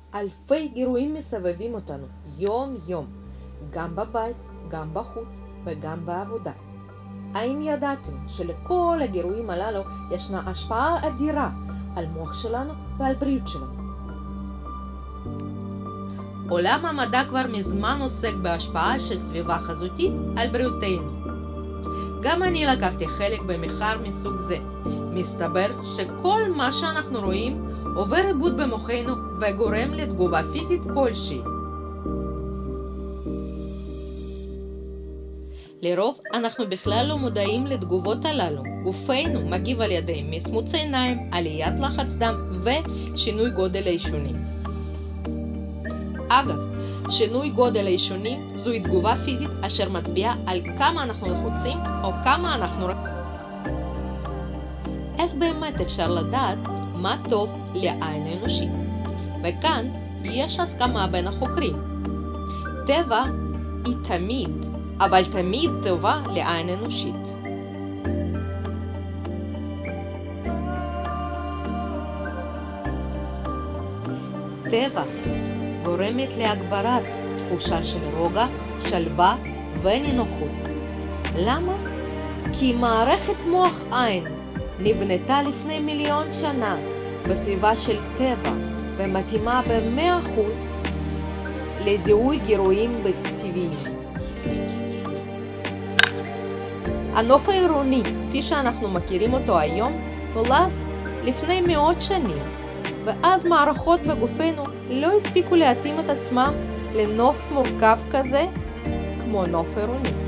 אלפי גירויים מסבבים אותנו, יום יום, גם בבית, גם בחוץ וגם בעבודה. האם ידעתם שלכל הגירויים הללו ישנה השפעה אדירה על מוח שלנו ועל בריאות שלנו? עולם המדע כבר מזמן עוסק בהשפעה של סביבה חזותית על בריאותנו. גם אני לקחתי חלק במחקר מסוג זה. מסתבר שכל מה שאנחנו רואים עובר עיבוד במוחנו וגורם לתגובה פיזית כלשהי. לרוב אנחנו בכלל לא מודעים לתגובות הללו. גופנו מגיב על ידי מסמוץ עיניים, עליית לחץ דם ושינוי גודל האישונים. אגב, שינוי גודל האישונים זוהי תגובה פיזית אשר מצביעה על כמה אנחנו לחוצים או כמה אנחנו... איך באמת אפשר לדעת מה טוב לעין האנושית? וכאן יש הסכמה בין החוקרים. טבע היא תמיד, אבל תמיד טובה לעין אנושית. טבע גורמת להגברת תחושה של רוגע, שלווה ונינוחות. למה? כי מערכת מוח עין נבנתה לפני מיליון שנה בסביבה של טבע ומתאימה ב100% לזיהוי גירויים טבעיים. הנוף העירוני, כפי שאנחנו מכירים אותו היום, נולד לפני מאות שנים, ואז מערכות בגופנו לא הספיקו להתאים את עצמם לנוף מורכב כזה כמו נוף עירוני.